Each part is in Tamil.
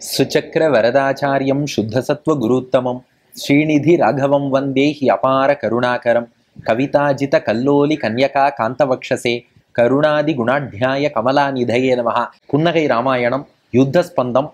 சுச்சக்கர வரதாச்சாரியம் சுத்தசத்வ குருத்தமம் ஸ்ரீநிதி ராகவம் வந்தே ஹி அபார கருணாகரம் கவிதாஜித கல்லோலி கன்யகா காந்தவக்ஷசே கருணாதி குணாட்யாய கமலாநிதயே நமஹ. புன்னகை ராமாயணம் யுத்தஸ்பந்தம்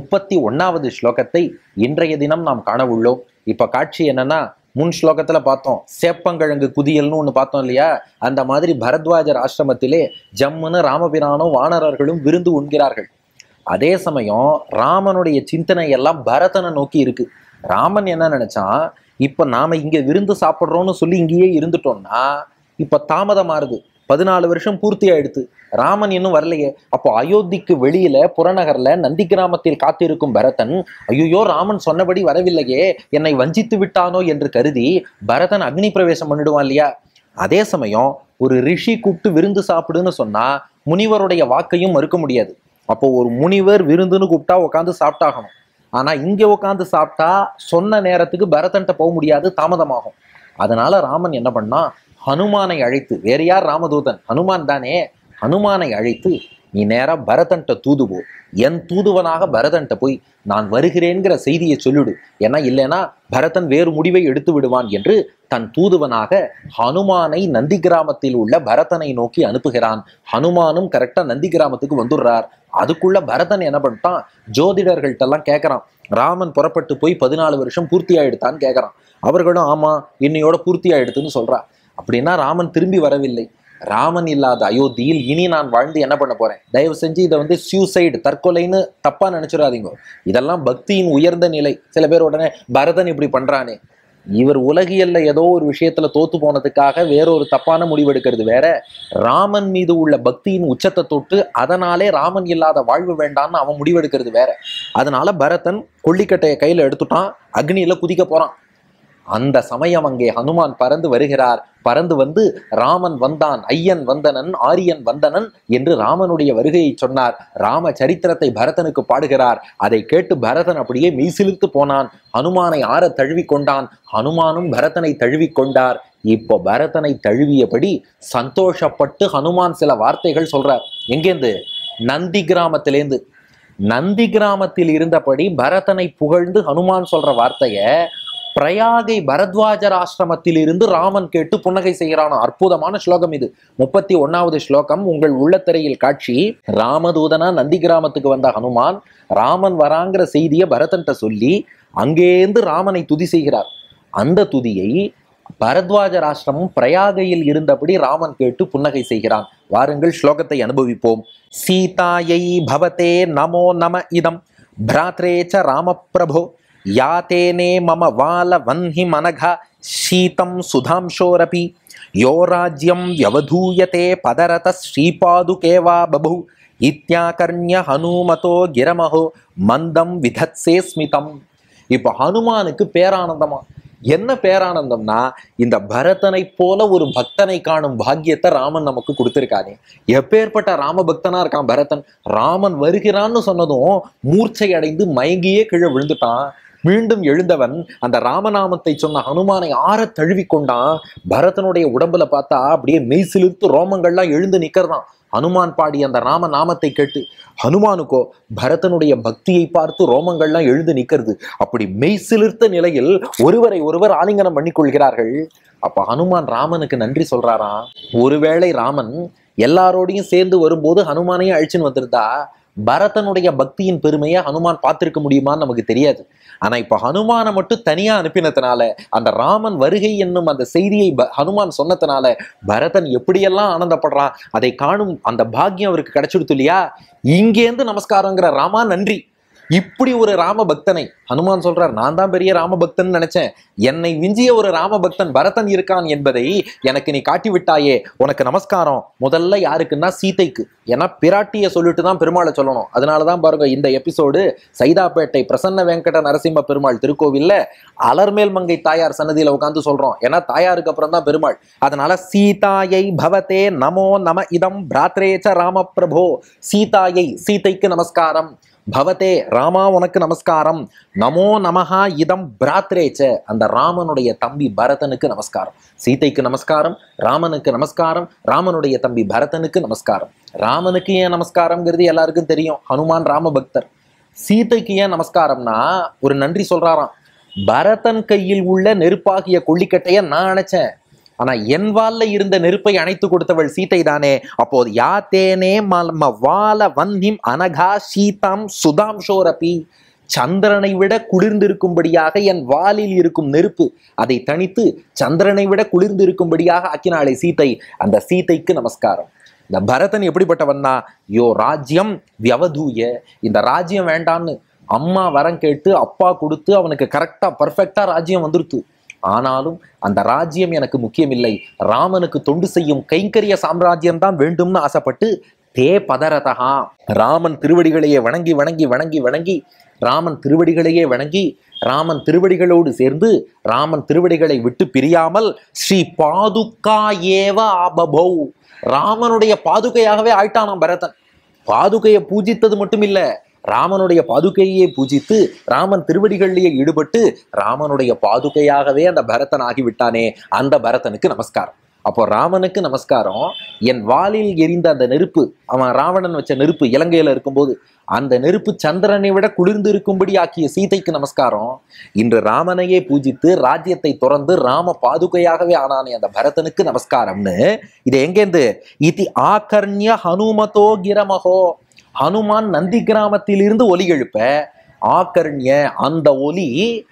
31வது ஸ்லோகத்தை இன்றைய தினம் நாம் காண உள்ளோம். இப்ப காட்சி என்னன்னா, முன் ஸ்லோகத்துல பார்த்தோம் சேப்பங்கிழங்கு குதியல்னு ஒண்ணு பார்த்தோம் இல்லையா? அந்த மாதிரி பரத்வாஜர் ஆசிரமத்திலே ஜம்முன்னு ராமபிரானும் வானரர்களும் விருந்து உண்கிறார்கள். அதே சமயம் ராமனுடைய சிந்தனை எல்லாம் பரதனை நோக்கி இருக்கு. ராமன் என்ன நினைச்சான், இப்ப நாம இங்க விருந்து சாப்பிட்றோம்னு சொல்லி இங்கேயே இருந்துட்டோம்னா இப்ப தாமதமாறுது. 14 வருஷம் பூர்த்தி ஆயிடுத்து, ராமன் இன்னும் வரலையே. அப்போ அயோத்திக்கு வெளியில புறநகர்ல நந்தி கிராமத்தில் காத்திருக்கும் பரதன், ஐயோ ராமன் சொன்னபடி வரவில்லையே, என்னை வஞ்சித்து விட்டானோ என்று கருதி பரதன் அக்னி பிரவேசம் பண்ணிடுவான் இல்லையா? அதே சமயம் ஒரு ரிஷி கூப்பிட்டு விருந்து சாப்பிடுன்னு சொன்னா முனிவருடைய வாக்கையும் மறுக்க முடியாது. அப்போ ஒரு முனிவர் விருந்துன்னு கூப்பிட்டா உட்காந்து சாப்பிட்டாகணும். ஆனா இங்க உட்காந்து சாப்பிட்டா சொன்ன நேரத்துக்கு பரதன்ட்ட போக முடியாது, தாமதமாகும். அதனால ராமன் என்ன பண்ணா, ஹனுமானை அழைத்து, வேற யார் ராமதூதன், ஹனுமான் தானே, ஹனுமானை அழைத்து நீ நேரா பரதன்ட்ட தூதுவோ, என் தூதுவனாக பரதன்ட்ட போய் நான் வருகிறேன்கிற செய்தியை சொல்லிடு, ஏன்னா இல்லைன்னா பரதன் வேறு முடிவை எடுத்து விடுவான் என்று தன் தூதுவனாக ஹனுமானை நந்தி கிராமத்தில் உள்ள பரதனை நோக்கி அனுப்புகிறான். ஹனுமானும் கரெக்டா நந்தி கிராமத்துக்கு வந்துடுறார். அதுக்குள்ள பரதன் என்ன பண்ணிட்டான், ஜோதிடர்கள்ட்ட எல்லாம் கேட்கறான், ராமன் புறப்பட்டு போய் 14 வருஷம் பூர்த்தி ஆயிடுத்தான்னு கேட்கறான். அவர்களும் ஆமா இன்னையோட பூர்த்தி ஆயிடுத்துன்னு சொல்றா. அப்படின்னா ராமன் திரும்பி வரவில்லை. ராமன் இல்லாத அயோத்தியில் இனி நான் வாழ்ந்து என்ன பண்ண போறேன்? தயவு செஞ்சு இதை சூசைடு, தற்கொலைன்னு தப்பா நினைச்சிடாதீங்க. இதெல்லாம் பக்தியின் உயர்ந்த நிலை. சில பேர் உடனே பரதன் இப்படி பண்றானே, இவர் உலகியல்ல ஏதோ ஒரு விஷயத்துல தோத்து போனதுக்காக வேறொரு தப்பான முடிவெடுக்கிறது வேற, ராமன் மீது உள்ள பக்தியின் உச்சத்தை தொட்டு அதனாலே ராமன் இல்லாத வாழ்வு வேண்டான்னு அவன் முடிவெடுக்கிறது வேற. அதனால பரதன் கொல்லிக்கட்டையை கையில எடுத்துட்டான், அக்னியில குதிக்க போறான். அந்த சமயம் அங்கே ஹனுமான் பறந்து வருகிறார். பறந்து வந்து ராமன் வந்தான், ஐயன் வந்தனன், ஆரியன் வந்தனன் என்று ராமனுடைய வருகையை சொன்னார். ராம சரித்திரத்தை பரதனுக்கு பாடுகிறார். அதை கேட்டு பரதன் அப்படியே மெய்சிலிர்த்து போனான். ஹனுமானை ஆற தழுவி கொண்டான். ஹனுமானும் பரதனை தழுவி கொண்டார். இப்போ பரதனை தழுவியபடி சந்தோஷப்பட்டு ஹனுமான் சில வார்த்தைகள் சொல்றார். எங்கேருந்து? நந்தி கிராமத்திலேந்து. நந்தி கிராமத்தில் இருந்தபடி பரதனை புகழ்ந்து ஹனுமான் சொல்ற வார்த்தைய பிரயாகை பரத்வாஜர் ஆசிரமத்தில் இருந்து ராமன் கேட்டு புன்னகை செய்கிறான். அற்புதமான ஸ்லோகம் இது. 31வது ஸ்லோகம் உங்கள் உள்ளத்திரையில் காட்சி. ராமதூதனா நந்தி கிராமத்துக்கு வந்த ஹனுமான் ராமன் வராங்கிற செய்தியை பரதன்ட்ட சொல்லி அங்கேருந்து ராமனை துதி செய்கிறார். அந்த துதியை பரத்வாஜர் ஆசிரமம் பிரயாகையில் இருந்தபடி ராமன் கேட்டு புன்னகை செய்கிறான். வாருங்கள் ஸ்லோகத்தை அனுபவிப்போம். சீதாயை பவதே நமோ நம இதம் பிராத்ரேச்ச ராமபிரபோ யாத்தேனே மம வால வன்ஹி மனகா சீதம் சுதாம்சோரபி யோ ராஜ்யம் யவதூயதே பதரத ஸ்ரீபாதுகேவா பபு இத்யாகர்ண்ய ஹனுமதோ கிரமஹோ மந்தம் விதத்சே ஸ்மிதம். இப்போ ஹனுமானுக்கு பேரானந்தமா. என்ன பேரானந்தம்னா, இந்த பரதனை போல ஒரு பக்தனை காணும் பாக்கியத்தை ராமன் நமக்கு கொடுத்திருக்கானே. எப்பேற்பட்ட ராம பக்தனா இருக்கான் பரதன். ராமன் வருகிறான்னு சொன்னதும் மூர்ச்சை அடைந்து மயங்கியே கீழே விழுந்துட்டான். மீண்டும் எழுந்தவன் அந்த ராமநாமத்தை சொன்ன ஹனுமானை ஆற தழுவி கொண்டான். பரதனுடைய உடம்புல பார்த்தா அப்படியே மெய்சிலிர்த்து ரோமங்கள்லாம் எழுந்து நிக்கிறதான். ஹனுமான் பாடி அந்த ராம நாமத்தை கேட்டு ஹனுமானுக்கோ பரதனுடைய பக்தியை பார்த்து ரோமங்கள்லாம் எழுந்து நிக்கிறது. அப்படி மெய்சிலிர்த்த நிலையில் ஒருவரை ஒருவர் ஆலிங்கனம் பண்ணி கொள்கிறார்கள். அப்ப ஹனுமான் ராமனுக்கு நன்றி சொல்றாராம். ஒருவேளை ராமன் எல்லாரோடையும் சேர்ந்து வரும்போது ஹனுமானையும் அழிச்சுன்னு வந்திருந்தா பரதனுடைய பக்தியின் பெருமையை ஹனுமான் பார்த்திருக்க முடியுமான்னு நமக்கு தெரியாது. ஆனா இப்ப ஹனுமானை மட்டும் தனியா அனுப்பினதுனால, அந்த ராமன் வருகை என்னும் அந்த செய்தியை ஹனுமான் சொன்னதுனால பரதன் எப்படியெல்லாம் ஆனந்தப்படுறான். அதை காணும் அந்த பாக்கியம் அவருக்கு கிடைச்சிடுத்து இல்லையா? இங்கேருந்து நமஸ்காரங்கிற ராமா நன்றி. இப்படி ஒரு ராம பக்தனை ஹனுமான் சொல்றார், நான் தான் பெரிய ராம பக்தன் நினைச்சேன், என்னை விஞ்சிய ஒரு ராம பக்தன் பரதன் இருக்கான் என்பதை எனக்கு நீ காட்டி விட்டாயே, உனக்கு நமஸ்காரம். முதல்ல யாருக்குன்னா சீதைக்கு. ஏன்னா பிராட்டிய சொல்லிட்டு தான் பெருமாளை சொல்லணும். அதனாலதான் பாருங்க இந்த எபிசோடு சைதாப்பேட்டை பிரசன்ன வெங்கட நரசிம்ம பெருமாள் திருக்கோவில்ல அலர்மேல் மங்கை தாயார் சன்னதியில உட்காந்து சொல்றோம். ஏன்னா தாயாருக்கு அப்புறம் தான் பெருமாள். அதனால சீதாயை பவதே நமோ நம இதம் பிராத்ரேச்ச ராம பிரபோ. சீதாயை, சீதைக்கு நமஸ்காரம். பவதே ராமா உனக்கு நமஸ்காரம். நமோ நமஹா இதம் பிராத்ரேச்ச, அந்த ராமனுடைய தம்பி பரதனுக்கு நமஸ்காரம். சீதைக்கு நமஸ்காரம், ராமனுக்கு நமஸ்காரம், ராமனுடைய தம்பி பரதனுக்கு நமஸ்காரம். ராமனுக்கு ஏன் நமஸ்காரம்ங்கிறது எல்லாருக்கும் தெரியும். ஹனுமான் ராம பக்தர். சீதைக்கு ஏன் நமஸ்காரம்னா ஒரு நன்றி சொல்றாராம். பரதன் கையில் உள்ள நெருப்பாகிய கொள்ளிக்கட்டைய நான் அணைச்சேன், ஆனா என் வால்ல இருந்த நெருப்பை அணைத்து கொடுத்தவள் சீதை தானே. அப்போது யாத்தேனே வால வந்திம் அனகா சீதாம் சுதாம் ஷோரபி, சந்திரனை விட குளிர்ந்திருக்கும்படியாக என் வாலில் இருக்கும் நெருப்பு அதை தணித்து சந்திரனை விட குளிர்ந்திருக்கும்படியாக ஆக்கினாளே சீதை, அந்த சீதைக்கு நமஸ்காரம். இந்த பரதன் எப்படிப்பட்டவன்னா, யோ ராஜ்யம் வியவதூய, இந்த ராஜ்யம் வேண்டான்னு அம்மா வரம் கேட்டு அப்பா கொடுத்து அவனுக்கு கரெக்டா பர்ஃபெக்டா ராஜ்யம் வந்துருத்து. ஆனாலும் அந்த ராஜ்யம் எனக்கு முக்கியமில்லை, ராமனுக்கு தொண்டு செய்யும் கைங்கரிய சாம்ராஜ்யம் தான் வேண்டும்னு ஆசைப்பட்டு தே பதரதா, ராமன் திருவடிகளையே வணங்கி வணங்கி வணங்கி வணங்கி ராமன் திருவடிகளையே வணங்கி ராமன் திருவடிகளோடு சேர்ந்து ராமன் திருவடிகளை விட்டு பிரியாமல் ஸ்ரீ பாதுகா ஏவ ஆபபௌ, ராமனுடைய பாதுகையாகவே ஆயிட்டானாம் பரதன். பாதுகையை பூஜித்தது மட்டும் இல்ல, ராமனுடைய பாதுகையே பூஜித்து ராமன் திருவடிகளிலேயே ஈடுபட்டு ராமனுடைய பாதுகையாகவே அந்த பரதன் ஆகிவிட்டானே, அந்த பரதனுக்கு நமஸ்காரம். அப்போ ராமனுக்கு நமஸ்காரம். என் வாலில் எரிந்த அந்த நெருப்பு, அவன் ராவணன் வச்ச நெருப்பு இலங்கையில இருக்கும்போது அந்த நெருப்பு சந்திரனை விட குளிர்ந்து இருக்கும்படி ஆக்கிய சீதைக்கு நமஸ்காரம். இன்று ராமனையே பூஜித்து ராஜ்யத்தை துறந்து ராம பாதுகையாகவே ஆனானே அந்த பரதனுக்கு நமஸ்காரம்னு. இது எங்கேந்து? இது ஆகர்ணிய ஹனுமதோ கிரமஹோ, ஹனுமான் நந்தி கிராமத்திலிருந்து ஒலி எழுப்ப, ஆகர்ணிய அந்த ஒலி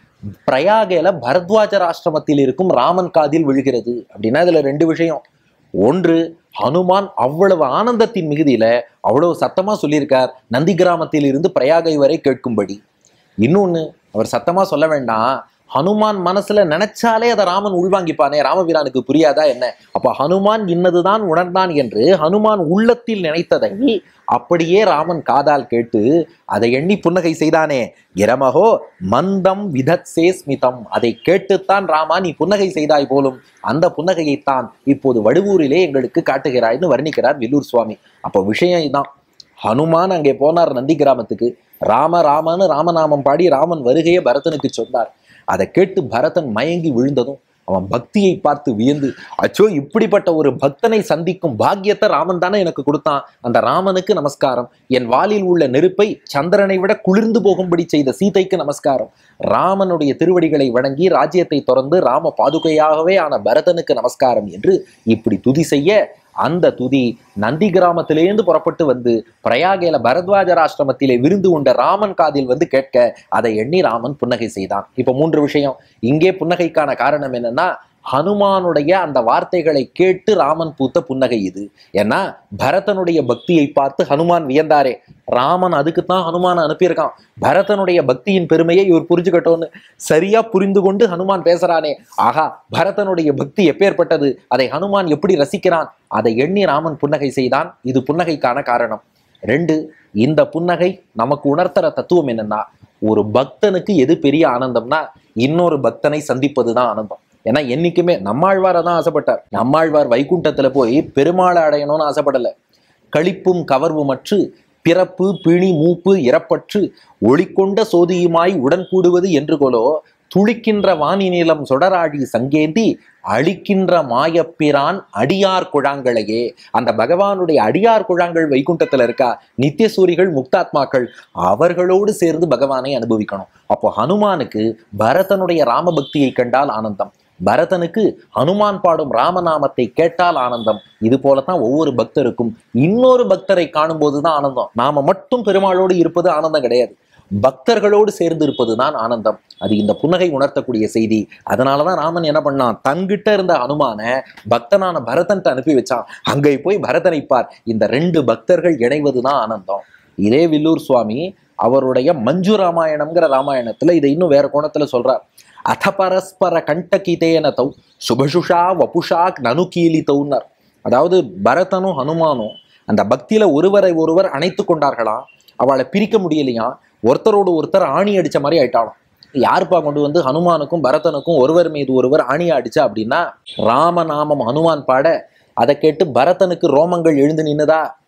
பிரயாகேல பரத்வாஜர் ஆசிரமத்தில் இருக்கும் ராமன் காதில் விழுகிறது. அப்படின்னா இதுல ரெண்டு விஷயம். ஒன்று, ஹனுமான் அவ்வளவு ஆனந்தத்தின் மிகுதியில அவ்வளவு சத்தமா சொல்லியிருக்கார் நந்தி கிராமத்தில் இருந்து பிரயாகை வரை கேட்கும்படி. இன்னொன்னு, அவர் சத்தமா சொல்ல வேண்டாம், ஹனுமான் மனசுல நினைச்சாலே அதை ராமன் உள்வாங்கிப்பானே, ராமபிரானுக்கு புரியாதா என்ன? அப்ப ஹனுமான் இன்னதுதான் உணர்ந்தான் என்று ஹனுமான் உள்ளத்தில் நினைத்ததை அப்படியே ராமன் காதால் கேட்டு அதை எண்ணி புன்னகை செய்தானே. இரமகோ மந்தம் விதத்சே ஸ்மிதம், அதை கேட்டுத்தான் ராமா நீ புன்னகை செய்தாய் போலும், அந்த புன்னகையைத்தான் இப்போது வடுவூரிலே எங்களுக்கு காட்டுகிறாய்னு வர்ணிக்கிறார் வில்லூர் சுவாமி. அப்போ விஷயம் இதான். ஹனுமான் அங்கே போனார் நந்தி கிராமத்துக்கு, ராம ராமன்னு ராமநாமம் பாடி ராமன் வருகையை பரதனுக்கு சொன்னார். அதை கேட்டு பரதன் மயங்கி விழுந்ததும் அவன் பக்தியை பார்த்து வியந்து, அச்சோ இப்படிப்பட்ட ஒரு பக்தனை சந்திக்கும் பாக்கியத்தை ராமன் தானே எனக்கு கொடுத்தான், அந்த ராமனுக்கு நமஸ்காரம். என் வாலில் உள்ள நெருப்பை சந்திரனை விட குளிர்ந்து போகும்படி செய்த சீதைக்கு நமஸ்காரம். ராமனுடைய திருவடிகளை வணங்கி ராஜ்யத்தை தொடர்ந்து ராம பாதுகையாகவே ஆன பரதனுக்கு நமஸ்காரம் என்று இப்படி துதி செய்ய, அந்த துதி நந்தி கிராமத்திலேருந்து புறப்பட்டு வந்து பிரயாகேல பரத்வாஜர் ஆசிரமத்திலே விருந்து உண்ட ராமன் காதில் வந்து கேட்க, அதை எண்ணி ராமன் புன்னகை செய்தான். இப்ப 3 விஷயம். இங்கே புன்னகைக்கான காரணம் என்னன்னா, ஹனுமானுடைய அந்த வார்த்தைகளை கேட்டு ராமன் பூத்த புன்னகை இது. ஏன்னா பரதனுடைய பக்தியை பார்த்து ஹனுமான் வியந்தாரே, ராமன் அதுக்குத்தான் ஹனுமான் அனுப்பியிருக்கான், பரதனுடைய பக்தியின் பெருமையை இவர் புரிஞ்சுக்கட்டோன்னு சரியா புரிந்து கொண்டு ஹனுமான் பேசுறானே, ஆகா பரதனுடைய பக்தி எப்பேற்பட்டது, அதை ஹனுமான் எப்படி ரசிக்கிறான், அதை எண்ணி ராமன் புன்னகை செய்தான். இது புன்னகைக்கான காரணம். 2, இந்த புன்னகை நமக்கு உணர்த்துற தத்துவம் என்னன்னா, ஒரு பக்தனுக்கு எது பெரிய ஆனந்தம்னா இன்னொரு பக்தனை சந்திப்பதுதான் ஆனந்தம். ஏன்னா என்னைக்குமே நம்மாழ்வாரை தான் ஆசைப்பட்டார். நம்மாழ்வார் வைகுண்டத்துல போய் பெருமாளை அடையணும்னு ஆசைப்படல. களிப்பும் கவர்வுமற்று பிறப்பு பிணி மூப்பு இறப்பற்று ஒளிக்கொண்ட சோதியுமாய் உடன் கூடுவது என்று கொலோ, துளிக்கின்ற வாணி நீளம் சொடராடி சங்கேந்தி அழிக்கின்ற மாயப்பிரான் அடியார் குழாங்களையே. அந்த பகவானுடைய அடியார் குழாங்கள் வைகுண்டத்துல இருக்கா, நித்தியசூரிகள் முக்தாத்மாக்கள், அவர்களோடு சேர்ந்து பகவானை அனுபவிக்கணும். அப்போ ஹனுமானுக்கு பரதனுடைய ராமபக்தியை கண்டால் ஆனந்தம், பரதனுக்கு ஹனுமான் பாடும் ராமநாமத்தை கேட்டால் ஆனந்தம். இது போலத்தான் ஒவ்வொரு பக்தருக்கும் இன்னொரு பக்தரை காணும் போதுதான் ஆனந்தம். நாம மட்டும் பெருமாளோடு இருப்பது ஆனந்தம் கிடையாது, பக்தர்களோடு சேர்ந்து இருப்பதுதான் ஆனந்தம். அது இந்த புன்னகை உணர்த்தக்கூடிய செய்தி. அதனாலதான் ராமன் என்ன பண்ணான், தங்கிட்ட இருந்த ஹனுமான பக்தனான பரதன்ட்டு அனுப்பி வச்சான். அங்கே போய் பரதனை பார், இந்த 2 பக்தர்கள் இணைவதுதான் ஆனந்தம். இதே வில்லூர் சுவாமி அவருடைய மஞ்சு ராமாயணம்ங்கிற ராமாயணத்துல இதை இன்னும் வேற கோணத்துல சொல்றார். அத பரஸ்பர கண்டகிதேன தௌ சுபசுஷா வபுஷா நனுகீலித்தௌன்னார். அதாவது பரதனும் ஹனுமானும் அந்த பக்தியில ஒருவரை ஒருவர் அணைத்து கொண்டார்களாம், அவளை பிரிக்க முடியலையா, ஒருத்தரோடு ஒருத்தர் ஆணி அடிச்ச மாதிரி ஆயிட்டாலும். யாருப்பா கொண்டு வந்து ஹனுமானுக்கும் பரதனுக்கும் ஒருவர் மீது ஒருவர் ஆணியா அடிச்சா அப்படின்னா, ராமநாமம் ஹனுமான் பாட அதை கேட்டு பரதனுக்கு ரோமங்கள் எழுந்து நின்னுதா,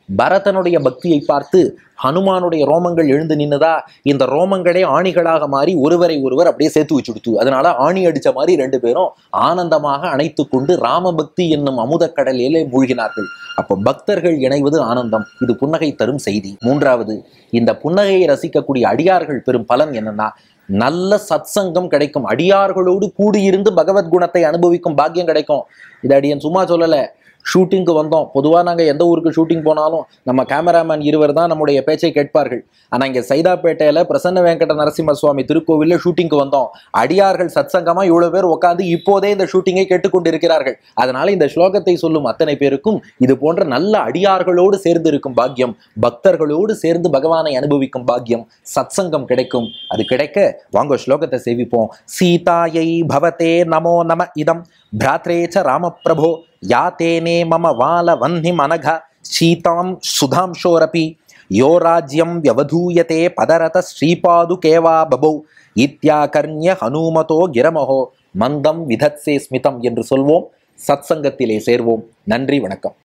பரதனுடைய பக்தியை பார்த்து ஹனுமானுடைய ரோமங்கள் எழுந்து நின்னுதா, இந்த ரோமங்களே ஆணிகளாக மாறி ஒருவரை ஒருவர் அப்படியே சேர்த்து வச்சுடுத்து. அதனால ஆணி அடிச்ச மாதிரி ரெண்டு பேரும் ஆனந்தமாக அணைத்து கொண்டு ராமபக்தி என்னும் அமுத கடலிலே மூழ்கினார்கள். அப்போ பக்தர்கள் இணைவது ஆனந்தம். இது புன்னகை தரும் செய்தி. மூன்றாவது, இந்த புன்னகையை ரசிக்கக்கூடிய அடியார்கள் பெரும் பலன் என்னன்னா, நல்ல சத்சங்கம் கிடைக்கும். அடியார்களோடு கூடியிருந்து பகவத் குணத்தை அனுபவிக்கும் பாக்கியம் கிடைக்கும். இது அடியன் சும்மா சொல்லலை. ஷூட்டிங்க்கு வந்தோம். பொதுவாக நாங்கள் எந்த ஊருக்கு ஷூட்டிங் போனாலும் நம்ம கேமராமேன் இருவர் தான் நம்முடைய பேச்சை கேட்பார்கள். ஆனால் இங்கே சைதாப்பேட்டையில் பிரசன்ன வெங்கட நரசிம்ம சுவாமி திருக்கோவிலில் ஷூட்டிங்க்கு வந்தோம். அடியார்கள் சத்சங்கமாக இவ்வளோ பேர் உட்காந்து இப்போதே இந்த ஷூட்டிங்கை கேட்டுக்கொண்டு இருக்கிறார்கள். அதனால இந்த ஸ்லோகத்தை சொல்லும் அத்தனை பேருக்கும் இது போன்ற நல்ல அடியார்களோடு சேர்ந்து இருக்கும் பாக்கியம், பக்தர்களோடு சேர்ந்து பகவானை அனுபவிக்கும் பாக்கியம், சத்சங்கம் கிடைக்கும். அது கிடைக்க வாங்க ஸ்லோகத்தை சேவிப்போம். சீதாயை பவதே நமோ நம இதம் பிராத்ரேச்ச ராமபிரபோ யாத்தேனே மம வால வன்னிம் அனக சீதாம் சுதாம்சோரபி யோ ராஜ்யம் வியவதூயதே பதரத ஸ்ரீபாதுகேவா பபௌ இத்யாகர்ண்ய ஹனுமதோ கிரமஹோ மந்தம் விதத்சே ஸ்மிதம் என்று சொல்வோம். சத்சங்கத்திலே சேர்வோம். நன்றி, வணக்கம்.